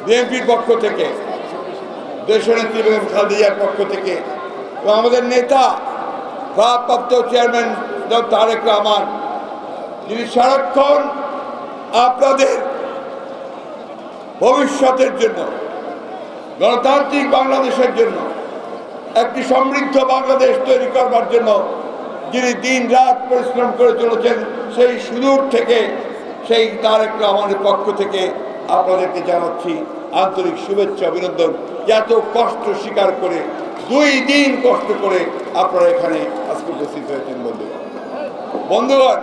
বিএনপির পক্ষ থেকে, দেশনেত্রী বেগম খালেদা জিয়ার পক্ষ থেকে এবং আমাদের নেতা ভারপ্রাপ্ত চেয়ারম্যান তারেক রহমান, যিনি সারাক্ষণ আপনাদের ভবিষ্যতের জন্য, গণতান্ত্রিক বাংলাদেশের জন্য, একটি সমৃদ্ধ বাংলাদেশ তৈরি করবার জন্য যিনি দিন রাত পরিশ্রম করে চলেছেন, সেই সুদূর থেকে সেই তারেক রহমানের পক্ষ থেকে আপনাদেরকে জানাচ্ছি আন্তরিক শুভেচ্ছা, অভিনন্দন। এত কষ্ট স্বীকার করে 2 দিন কষ্ট করে আপনারা এখানে আজকে উপস্থিত হয়েছেন। বন্ধুগণ,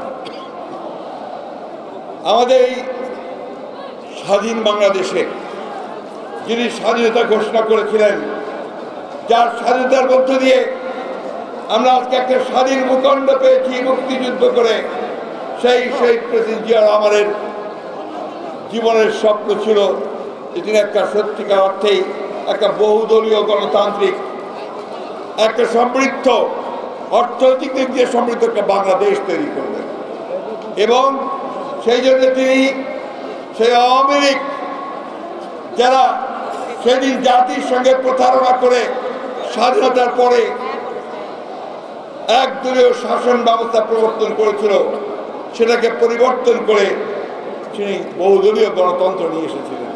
আমাদের এই স্বাধীন বাংলাদেশে যিনি স্বাধীনতা ঘোষণা করেছিলেন, যার স্বাধীনতার মধ্য দিয়ে আমরা আজকে একটা স্বাধীন ভূখণ্ড পেয়েছি মুক্তিযুদ্ধ করে, সেই শহীদ প্রেসিডেন্ট জিয়া রহমানের জীবনের স্বপ্ন ছিল যে তিনি একটা সত্যিকার অর্থেই একটা বহুদলীয় গণতান্ত্রিক, একটা সমৃদ্ধ, অর্থনৈতিক দিক দিয়ে সমৃদ্ধ একটা বাংলাদেশ তৈরি করবেন। এবং সেই জন্য তিনি সেই আওয়ামী লীগ যারা সেদিন জাতির সঙ্গে প্রতারণা করে স্বাধীনতার পরে একদলীয় শাসন ব্যবস্থা প্রবর্তন করেছিল, সেটাকে পরিবর্তন করে তিনি বহুদলীয় গণতন্ত্র নিয়ে এসেছিলেন।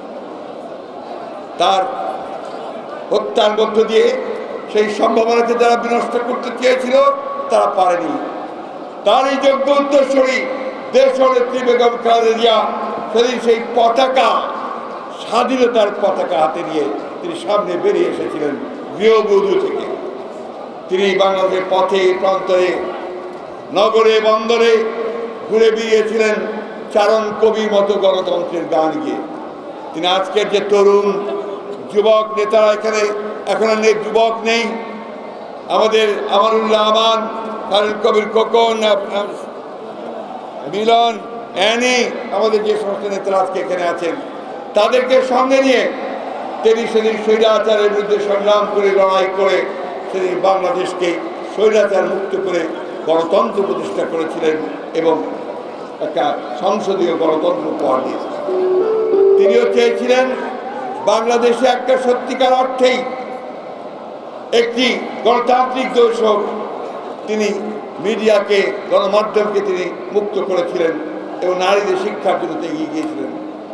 তার হত্যার মধ্য দিয়ে সেই সম্ভাবনাকে যারা বিনষ্ট করতে চেয়েছিল তারা পারেনি। তার এই যোগ্য উত্তরসূরি দেশনেত্রী বেগম খালেদা জিয়া সেদিন সেই পতাকা, স্বাধীনতার পতাকা হাতে নিয়ে তিনি সামনে বেরিয়ে এসেছিলেন গৃহবধূ থেকে। তিনি বাংলাদেশের পথে প্রান্তরে, নগরে বন্দরে ঘুরে বেরিয়েছিলেন চারণ কবির মতো গণতন্ত্রের গান গিয়ে। তিনি আজকের যে তরুণ যুবক নেতারা এখানে এখন যুবক নেই, আমাদের আমারুল্লাহ আমান, ফারুক কবির খোকন, মিলন, অ্যানি, আমাদের যে সমস্ত নেতারা আজকে এখানে আছেন, তাদেরকে সঙ্গে নিয়ে তিনি সেদিন স্বৈরাচারের বিরুদ্ধে সংগ্রাম করে, লড়াই করে সেদিন বাংলাদেশকে স্বৈরাচার মুক্ত করে গণতন্ত্র প্রতিষ্ঠা করেছিলেন এবং একটা সংসদীয় গণতন্ত্র উপহার দিয়েছিলেন। তিনিও চেয়েছিলেন বাংলাদেশে একটা সত্যিকার অর্থেই একটি গণতান্ত্রিক দেশ হোক। তিনি মিডিয়াকে, গণমাধ্যমকে তিনি মুক্ত করেছিলেন এবং নারীদের শিক্ষার জন্য এগিয়ে গিয়েছিলেন।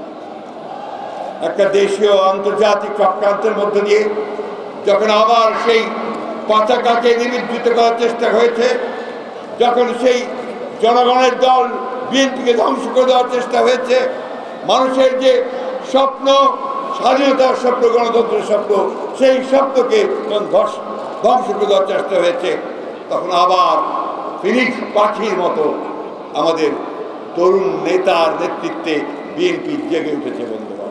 একটা দেশীয় আন্তর্জাতিক চক্রান্তের মধ্য দিয়ে যখন আবার সেই পতাকাকে নিমজ্জিত করার চেষ্টা হয়েছে, যখন সেই জনগণের দল বিএনপিকে ধ্বংস করে দেওয়ার চেষ্টা হয়েছে, মানুষের যে স্বপ্ন, স্বাধীনতার স্বপ্ন, গণতন্ত্রের স্বপ্ন, সেই স্বপ্নকে ধ্বংস করে দেওয়ার চেষ্টা হয়েছে, তখন আবার ফিনিক্স পাখির মতো আমাদের তরুণ নেতার নেতৃত্বে বিএনপি জেগে উঠেছে। বন্ধুগণ,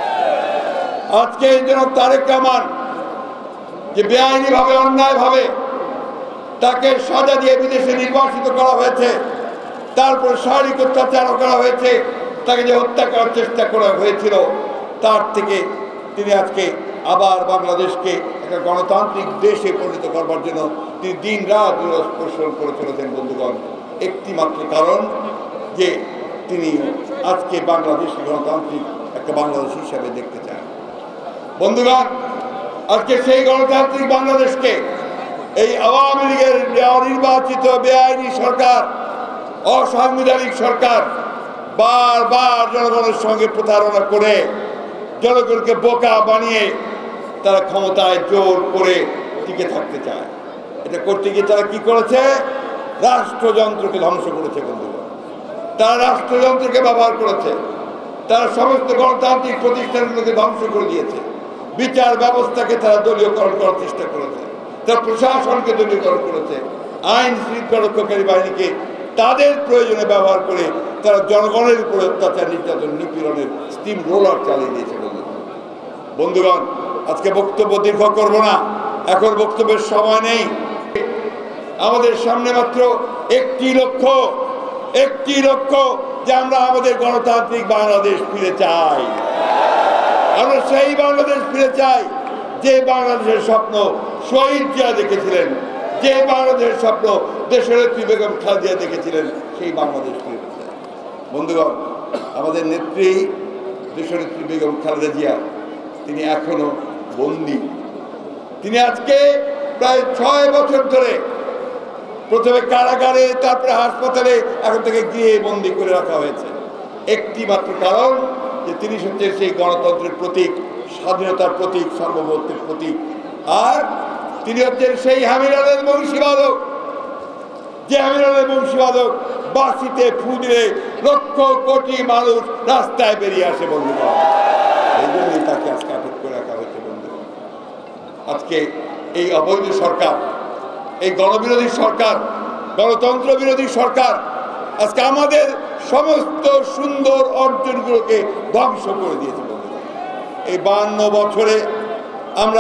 আজকে এই জনাব তারেক রহমান যে বেআইনিভাবে, অন্যায়ভাবে তাকে সাজা দিয়ে বিদেশে নির্বাসিত করা হয়েছে, তারপর শারীরিক অত্যাচারও করা হয়েছে, তাকে যে হত্যা করার চেষ্টা করা হয়েছিল, তার থেকে তিনি আজকে আবার বাংলাদেশকে একটা গণতান্ত্রিক দেশে পরিণত করবার জন্য তিনি দিন রাত পরিশ্রম করে চলেছেন। বন্ধুগণ, একটি মাত্র কারণ যে তিনি আজকে বাংলাদেশকে গণতান্ত্রিক একটা বাংলাদেশ হিসাবে দেখতে চান। বন্ধুগণ, আজকে সেই গণতান্ত্রিক বাংলাদেশকে এই আওয়ামী লীগের অনির্বাচিত বেআইনি সরকার, অসাংবিধানিক সরকার বারবার জনগণের সঙ্গে প্রতারণা করে, জনগণকে বোকা বানিয়ে তারা ক্ষমতায় জোর করে টিকে থাকতে চায়। এটা করতে গিয়ে তারা কি করেছে? রাষ্ট্রযন্ত্রকে ধ্বংস করেছে। বন্ধুগণ, তারা রাষ্ট্রযন্ত্রকে ব্যবহার করেছে, তারা সমস্ত গণতান্ত্রিক প্রতিষ্ঠানগুলোকে ধ্বংস করে দিয়েছে, বিচার ব্যবস্থাকে তারা দলীয়করণ করার চেষ্টা করেছে, তারা প্রশাসনকে দলীয়করণ করেছে, আইন শৃঙ্খলা রক্ষাকারী বাহিনীকে তাদের প্রয়োজনে ব্যবহার করে তারা জনগণের উপরে অত্যাচার, নির্যাতন, নিপীড়নের স্টিম রোলার চালিয়ে দিয়েছে। বন্ধুগণ, আজকে বক্তব্য দীর্ঘ করব না, এখন বক্তব্যের সময় নেই। আমাদের সামনে মাত্র একটি লক্ষ্য যে আমরা আমাদের গণতান্ত্রিক বাংলাদেশ ফিরে চাই। আমরা সেই বাংলাদেশ ফিরে চাই যে বাংলাদেশের স্বপ্ন শহীদ জিয়া দেখেছিলেন, যে বাংলাদেশের স্বপ্ন দেশনেত্রী বেগম খালেদা জিয়া দেখেছিলেন, সেই বাংলাদেশ ফিরে চাই। বন্ধুগণ, আমাদের নেত্রী দেশনেত্রী বেগম খালেদা জিয়া তিনি এখনো বন্দী। তিনি আজকে প্রায় 6 বছর ধরে প্রথমে কারাগারে, তারপরে হাসপাতালে, এখন থেকে গৃহে বন্দী করে রাখা হয়েছে। একটি মাত্র কারণ যে তিনি হচ্ছেন সেই গণতন্ত্রের প্রতীক, স্বাধীনতার প্রতীক, সার্বভৌমত্বের প্রতীক। আর তিনি হচ্ছেন সেই হামিলালের বংশীবাদক, যে হামিলালের বংশীবাদক বাঁশিতে ফু দিলে লক্ষ কোটি মানুষ রাস্তায় বেরিয়ে আসে বন্ধুগণ। এই জন্যই তাকে আজকে আটক করে রাখা হয়েছে বন্ধুগণ। আজকে এই অবৈধ সরকার, এই গণবিরোধী সরকার, গণতন্ত্র বিরোধী সরকার আজকে আমাদের সমস্ত সুন্দর অর্জনগুলোকে ধ্বংস করে দিয়েছে বন্ধুগণ। এই 52 বছরে আমরা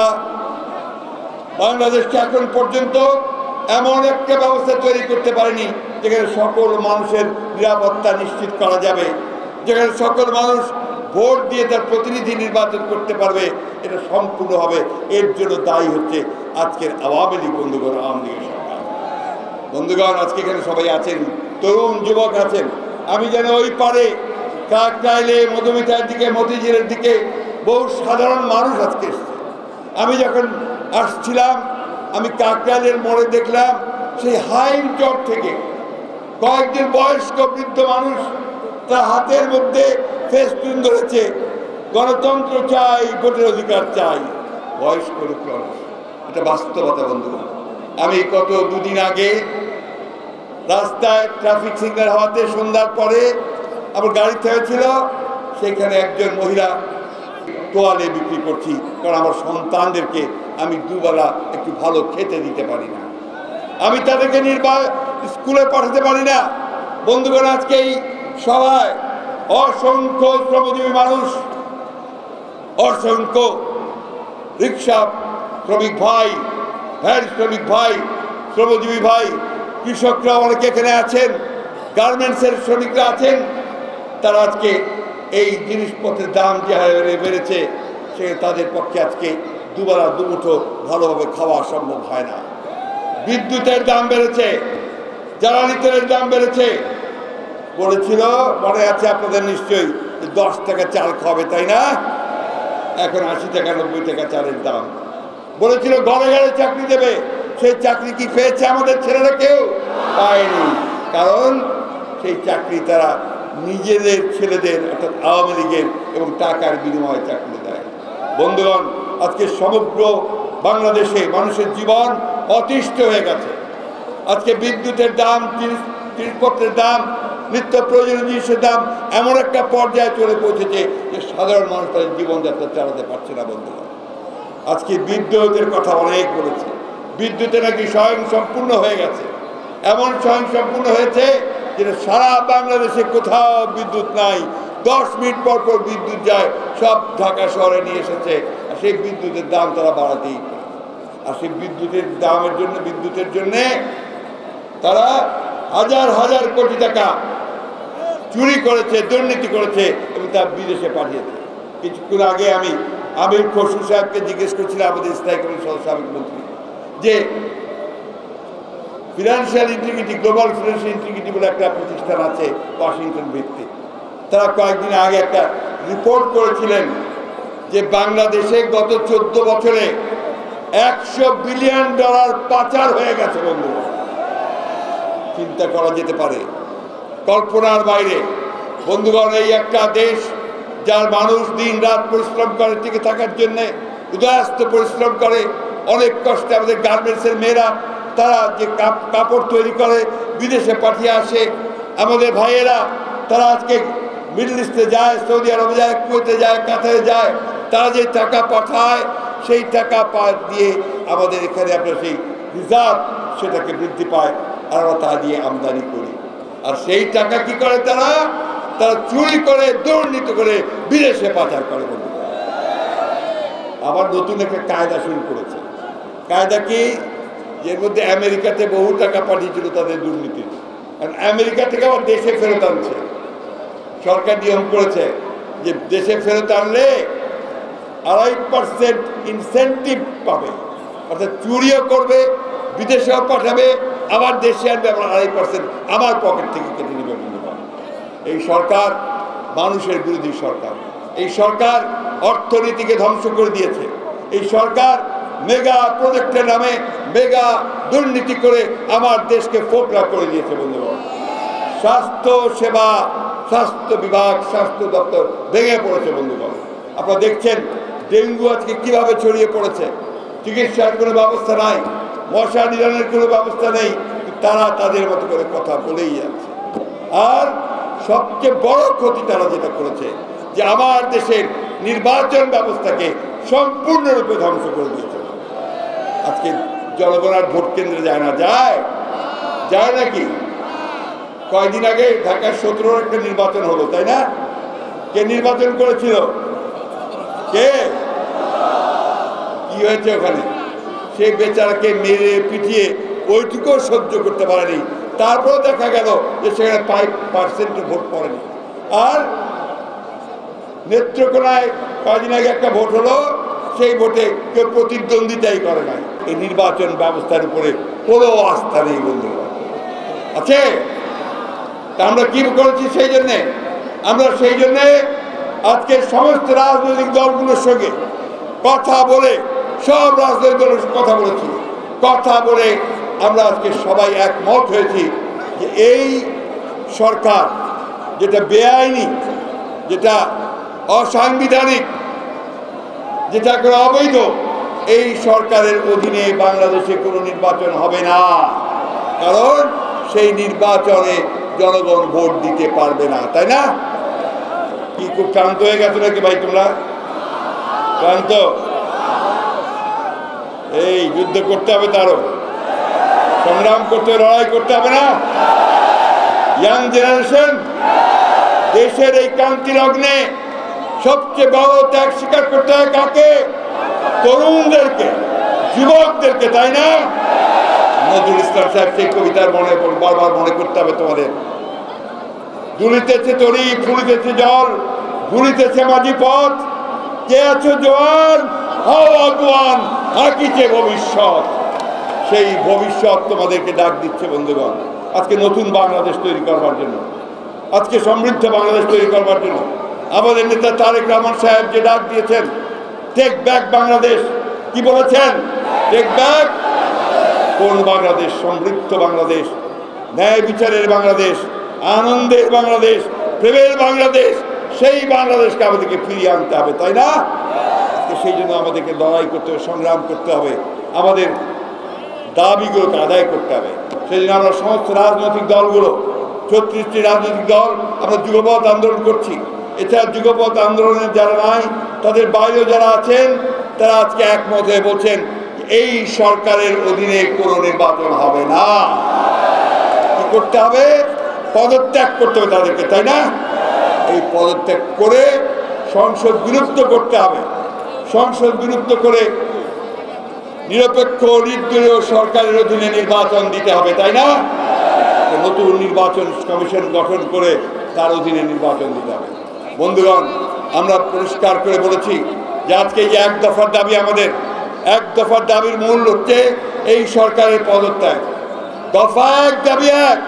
বাংলাদেশকে এখন পর্যন্ত এমন একটা ব্যবস্থা তৈরি করতে পারিনি যেখানে সকল মানুষের নিরাপত্তা নিশ্চিত করা যাবে, যেখানে সকল মানুষ ভোট দিয়ে তার প্রতিনিধি নির্বাচন করতে পারবে। এটা সম্পূর্ণ হবে, এর জন্য দায়ী হচ্ছে আজকের আওয়ামী লীগ বন্ধুগণ, আওয়ামী লীগের সরকার। বন্ধুগণ, আজকে এখানে সবাই আছেন, তরুণ যুবক আছেন। আমি যেন ওই পারে কাকরাইলে, মধুমিতার দিকে, মতিঝিলের দিকে বহু সাধারণ মানুষ আজকে এসছে। আমি যখন আসছিলাম আমি কাকরাইলের মোড়ে দেখলাম সেই হাইম চর থেকে কয়েকজন বয়স্ক বৃদ্ধ মানুষ তার হাতের মধ্যে ফেস্টুন ধরেছে, গণতন্ত্র চাই, ভোটের অধিকার চাই। বয়স্ক লোক মানুষ, এটা বাস্তবতা বন্ধুগণ। আমি গত 2 দিন আগে রাস্তায় ট্রাফিক সিগন্যাল হওয়াতে সন্ধ্যার পরে আমার গাড়ি থেমেছিল, সেখানে একজন মহিলা তোয়ালে বিক্রি করছি, কারণ আমার সন্তানদেরকে আমি দুবেলা একটু ভালো খেতে দিতে পারি না, আমি তাদেরকে স্কুলে পাঠাতে পারি না। বন্ধুগণ, আজকে এই সভায় অসংখ্য শ্রমজীবী মানুষ, অসংখ্য রিক্সা শ্রমিক ভাই, ভ্যান শ্রমিক ভাই, শ্রমজীবী ভাই, কৃষকরা অনেকে এখানে আছেন, গার্মেন্টসের শ্রমিকরা আছেন। তারা আজকে এই জিনিসপত্রের দাম যে হারে বেড়েছে, সে তাদের পক্ষে আজকে দুবেলা দুমুঠো ভালোভাবে খাওয়া সম্ভব হয় না। বিদ্যুতের দাম বেড়েছে, জ্বালানি তেলের দাম বেড়েছে। বলেছিল, মনে আছে আপনাদের নিশ্চয়ই, 10 টাকা চাল খাবে, তাই না? এখন 80 টাকা 90 টাকা চালের দাম। বলেছিল ঘরে ঘরে চাকরি দেবে, সেই চাকরি কি পেয়েছে আমাদের ছেলেরা? কেউ পায়নি, কারণ সেই চাকরি তারা নিজেদের ছেলেদের, অর্থাৎ আওয়ামী লীগের এবং টাকার বিনিময়ে চাকরি দেয়। বন্ধুগণ, আজকে সমগ্র বাংলাদেশে মানুষের জীবন অতিষ্ঠ হয়ে গেছে। আজকে বিদ্যুতের দাম, জিনিসপত্রের দাম, নিত্য প্রয়োজনীয় জিনিসের দাম এমন একটা পর্যায়ে চলে পৌঁছেছে যে সাধারণ মানুষ তাদের জীবনযাত্রা চালাতে পারছে না। বন্ধুগণ, আজকে বিদ্যুতের কথা অনেক বলেছে, বিদ্যুতে নাকি স্বয়ং সম্পূর্ণ হয়ে গেছে। এমন স্বয়ং সম্পূর্ণ হয়েছে যেটা সারা বাংলাদেশে কোথাও বিদ্যুৎ নাই, 10 মিনিট পর পর বিদ্যুৎ যায়, সব ঢাকা শহরে নিয়ে এসেছে। আর সেই বিদ্যুতের দাম তারা বাড়াতেই পারে। আর সেই বিদ্যুতের দামের জন্য, বিদ্যুতের জন্যে তারা হাজার হাজার কোটি টাকা চুরি করেছে, দুর্নীতি করেছে এবং তা বিদেশে পাঠিয়েছে। কিছুক্ষণ আগে আমি আমির খসরু সাহেবকে জিজ্ঞেস করছিলাম, আমাদের স্থায়ী কমিটির সদস্য, সাবেক মন্ত্রী, যে financial integrity, global financial integrity বলে একটা প্রতিষ্ঠান আছে ওয়াশিংটন ভিত্তিক। তারা কয়েকদিন আগে একটা রিপোর্ট করেছিলেন যে বাংলাদেশে গত 14 বছরে $100 বিলিয়ন পাচার হয়ে গেছে। বন্ধু, চিন্তা করা যেতে পারে, কল্পনার বাইরে। বন্ধুগণ, এই একটা দেশ যার মানুষ দিন রাত পরিশ্রম করে টিকে থাকার জন্যে, উদয়াস্ত পরিশ্রম করে, অনেক কষ্টে আমাদের গার্মেন্টসের মেয়েরা তারা যে কাপড় তৈরি করে বিদেশে পাঠিয়ে আসে। আমাদের ভাইয়েরা তারা আজকে মিডল ইস্টে যায়, সৌদি আরবে যায়, কুয়েতে যায়, কাতারে যায়, তারা যে টাকা পাঠায় সেই টাকা দিয়ে আমাদের এখানে আপনার সেই রিজার্ভ সেটাকে বৃদ্ধি পায়, আর আমরা তা দিয়ে আমদানি করি। আর সেই টাকা কি করে তারা চুরি করে, দুর্নীতি করে বিদেশে পাচার করে। বন্ধু, আবার নতুন একটা কায়দা শুরু করেছে। কায়দা কি? এর মধ্যে আমেরিকাতে বহু টাকা পাঠিয়েছিল তাদের দুর্নীতির, কারণ আমেরিকা থেকে আবার দেশে ফেরত আনছে। সরকার নিয়ম করেছে যে দেশে ফেরত আনলে 2.5% ইনসেন্টিভ পাবে, অর্থাৎ চুরিও করবে, বিদেশেও পাঠাবে, আবার দেশে আনবে, আবার 2.5% আমার পকেট থেকে কেটে নেবে। এই সরকার মানুষের বিরোধী সরকার। এই সরকার অর্থনীতিকে ধ্বংস করে দিয়েছে। এই সরকার মেগা প্রজেক্টের নামে মেগা দুর্নীতি করে আমার দেশকে ফোকলা করে দিয়েছে বন্ধুগণ। স্বাস্থ্য সেবা, স্বাস্থ্য বিভাগ, স্বাস্থ্য দপ্তর ভেঙে পড়েছে বন্ধুগণ। আপনারা দেখছেন ডেঙ্গু আজকে কিভাবে ছড়িয়ে পড়েছে। চিকিৎসার কোনো ব্যবস্থা নাই, মশা নিধনের কোনো ব্যবস্থা নেই, তারা তাদের মতো করে কথা বলেই যাচ্ছে। আর সবচেয়ে বড় ক্ষতি তারা যেটা করেছে যে আমার দেশের নির্বাচন ব্যবস্থাকে সম্পূর্ণরূপে ধ্বংস করে দিয়েছে। আজকে জনগণ আর ভোট কেন্দ্রে যায় না, যায় নাকি? কয়দিন আগে ঢাকার 17 একটা নির্বাচন হলো, তাই না? কে নির্বাচন করেছিল? কে? কি হয়েছে ওখানে? সেই বেচারাকে মেরে পিটিয়ে ওইটুকু সহ্য করতে পারেনি। তারপরেও দেখা গেল যে সেখানে 5% ভোট পড়েনি। আর নেত্রকোনায় কয়েকদিন আগে একটা ভোট হলো, সেই ভোটে কেউ প্রতিদ্বন্দ্বিতাই করে নাই। এই নির্বাচন ব্যবস্থার উপরে কোনো আস্থা নেই বন্ধুরা, আছে? তা আমরা কি করেছি? সেই জন্যে আজকে সমস্ত রাজনৈতিক দলগুলোর সঙ্গে কথা বলে, সব রাজনৈতিক দলের কথা বলেছি, কথা বলে আমরা আজকে সবাই একমত হয়েছি যে এই সরকার যেটা বেআইনি, যেটা অসাংবিধানিক, যেটা করে অবৈধ, এই সরকারের অধীনে বাংলাদেশে কোনো নির্বাচন হবে না। কারণ সেই নির্বাচনে জনগণ ভোট দিতে পারবে না, তাই না? কি খুব ক্লান্ত হয়ে গেছো নাকি ভাই? তোমরা ক্লান্ত? এই যুদ্ধ করতে হবে, তারও সংগ্রাম করতে, লড়াই করতে হবে না? ইয়াং জেনারেশন দেশের এই ক্রান্তি লগ্নে সবচেয়ে বড় ত্যাগ স্বীকার করতে হয় কাকে? তরুণদেরকে, যুবকদেরকে, তাই না? নজরুল ইসলাম সাহেব সেই কবিতার বারবার মনে করতে হবে তোমাদের। দুলিতেছে তরি, ফুলিতেছে জল, ভুলিতেছে মাঝি পথ, কে আছো জোয়ান, হাও আগুয়ান, হাকিছে ভবিষ্যৎ। সেই ভবিষ্যৎ তোমাদেরকে ডাক দিচ্ছে বন্ধুগণ, আজকে নতুন বাংলাদেশ তৈরি করবার জন্য, আজকে সমৃদ্ধ বাংলাদেশ তৈরি করবার জন্য। আমাদের নেতা তারেক রহমান সাহেব যে ডাক দিয়েছেন, টেক ব্যাক বাংলাদেশ, কি বলেছেন? টেক ব্যাক কোন বাংলাদেশ? সমৃদ্ধ বাংলাদেশ, ন্যায় বিচারের বাংলাদেশ, আনন্দের বাংলাদেশ, প্রেমের বাংলাদেশ। সেই বাংলাদেশকে আমাদেরকে ফিরিয়ে আনতে হবে, তাই না? সেই জন্য আমাদেরকে লড়াই করতে হবে, সংগ্রাম করতে হবে, আমাদের দাবিগুলোকে আদায় করতে হবে। সেই জন্য আমরা সমস্ত রাজনৈতিক দলগুলো, 36টি রাজনৈতিক দল, আমরা যুগপৎ আন্দোলন করছি। এছাড়া যুগপৎ আন্দোলনের যারা নাই, তাদের বাইরেও যারা আছেন, তারা আজকে একমত হয়ে বলছেন এই সরকারের অধীনে কোনো নির্বাচন হবে না। কি করতে হবে? পদত্যাগ করতে হবে তাদেরকে, তাই না? এই পদত্যাগ করে সংসদ বিলুপ্ত করতে হবে। সংসদ বিলুপ্ত করে নিরপেক্ষ নির্দলীয় সরকারের অধীনে নির্বাচন দিতে হবে, তাই না? নতুন নির্বাচন কমিশন গঠন করে তার অধীনে নির্বাচন দিতে হবে। বন্ধুগণ, আমরা পরিষ্কার করে বলেছি যে আজকে যে এক দফার দাবি, আমাদের এক দফার দাবির মূল হচ্ছে এই সরকারের পদত্যাগ। দফা এক দাবি এক,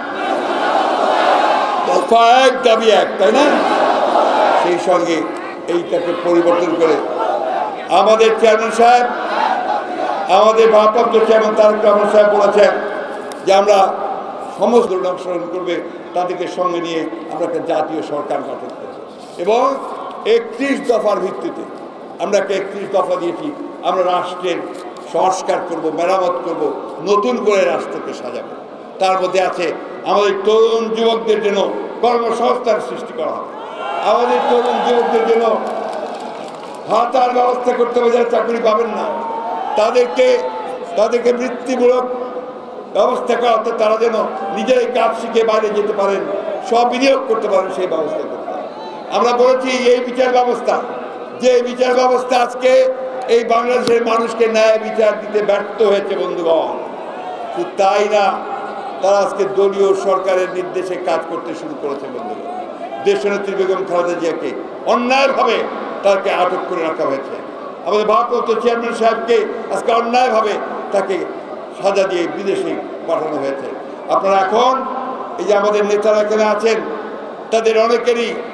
দফা এক দাবি এক, তাই না? সেই সঙ্গে এইটাকে পরিবর্তন করে আমাদের চেয়ারম্যান সাহেব, আমাদের ভারপ্রাপ্ত চেয়ারম্যান তারেক রহমান সাহেব বলেছেন যে আমরা সমস্ত অংশগ্রহণ করবে, তাদেরকে সঙ্গে নিয়ে আমরা একটা জাতীয় সরকার গঠন করব এবং 31 দফার ভিত্তিতে আমরা 31 দফা দিয়েছি। আমরা রাষ্ট্রের সংস্কার করব, মেরামত করব, নতুন করে রাষ্ট্রকে সাজাবো। তার মধ্যে আছে আমাদের তরুণ যুবকদের জন্য কর্মসংস্থান সৃষ্টি করা হবে, আমাদের তরুণ যুবকদের জন্য ভাতার ব্যবস্থা করতে হবে, যারা চাকরি পাবেন না তাদেরকে বৃত্তিমূলক ব্যবস্থা করা, অর্থাৎ তারা যেন নিজেরাই কাজ শিখে বাইরে যেতে পারেন, সব বিনিয়োগ করতে পারেন, সেই ব্যবস্থা করতে হবে। আমরা বলেছি এই বিচার ব্যবস্থা, যে বিচার ব্যবস্থা আজকে এই বাংলাদেশের মানুষকে ন্যায় বিচার দিতে ব্যর্থ হয়েছে বন্ধুগণ। শুধু তাই না, তারা আজকে দলীয় সরকারের নির্দেশে কাজ করতে শুরু করেছে বন্ধুগণ। দেশনেত্রী বেগম খালেদা জিয়াকে অন্যায়ভাবে তাকে আটক করে রাখা হয়েছে। আমাদের ভারপ্রাপ্ত চেয়ারম্যান সাহেবকে আজকে অন্যায়ভাবে তাকে সাজা দিয়ে বিদেশে পাঠানো হয়েছে। আপনারা এখন এই যে আমাদের নেতারা এখানে আছেন, তাদের অনেকেরই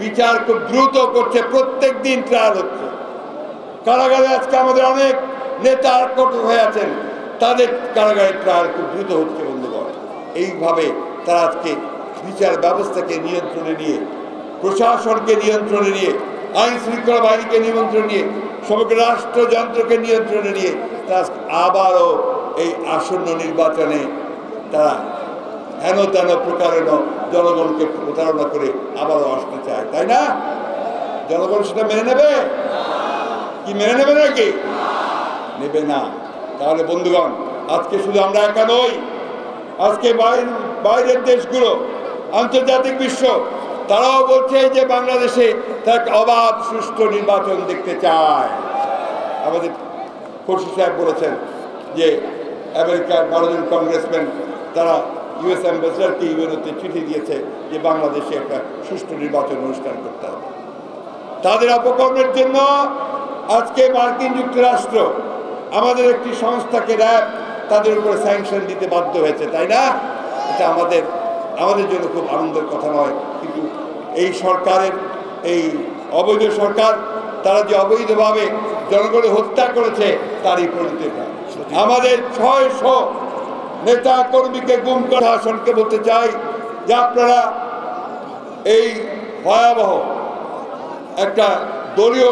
বিচার খুব দ্রুত করছে, প্রত্যেক দিন ট্রায়াল হচ্ছে। কারাগারে আজকে আমাদের অনেক নেতা আটক হয়ে আছেন, তাদের কারাগারের ট্রায়াল খুব দ্রুত হচ্ছে বন্ধুগণ। এইভাবে তারা আজকে বিচার ব্যবস্থাকে নিয়ন্ত্রণে নিয়ে, প্রশাসনকে নিয়ন্ত্রণে নিয়ে, আইন শৃঙ্খলা বাহিনীকে নিয়ন্ত্রণে নিয়ে, সমগ্র রাষ্ট্রযন্ত্রকে নিয়ন্ত্রণে নিয়ে তারা আবারও এই আসন্ন নির্বাচনে তারা হেন তেন প্রকারেণ জনগণকে প্রতারণা করে আবারও আসতে চায়, তাই না? জনগণ সেটা মেনে নেবে কি? মেনে নেবে নাকি? নেবে না। তাহলে বন্ধুগণ, আজকে শুধু আমরা একা নই, আজকে বাইরের দেশগুলো, আন্তর্জাতিক বিশ্ব, তারাও বলছে যে বাংলাদেশে তার অবাধ সুষ্ঠু নির্বাচন দেখতে চায়। আমাদের খোরশি সাহেব বলেছেন যে আমেরিকার 12 জন কংগ্রেসম্যান তারা ইউএস অ্যাম্বাসেডরকে ইউএনওতে চিঠি দিয়েছে যে বাংলাদেশে একটা সুষ্ঠু নির্বাচন অনুষ্ঠান করতে হবে। তাদের অপকর্মের জন্য আজকে মার্কিন যুক্তরাষ্ট্র আমাদের একটি সংস্থাকে র্যাব তাদের উপরে স্যাংশন দিতে বাধ্য হয়েছে, তাই না? এটা আমাদের জন্য খুব আনন্দের কথা নয়, কিন্তু এই সরকারের, এই অবৈধ সরকার, তারা যে অবৈধভাবে জনগণের হত্যা করেছে তারই পরিণতিটা। আমাদের 600 নেতা কর্মীকে গুম করা। শাসনকে বলতে চাই যে আপনারা এই ভয়াবহ একটা দলীয়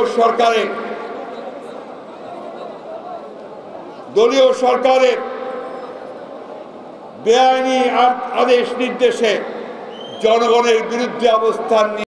সরকারের বেআইনি আদেশ নির্দেশে জনগণের বিরুদ্ধে অবস্থান